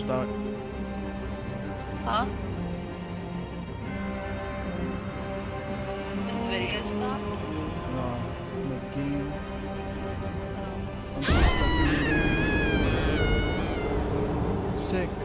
stuck. Huh? This video stop? No, the game. Oh. I'm stuck in the game. Sick.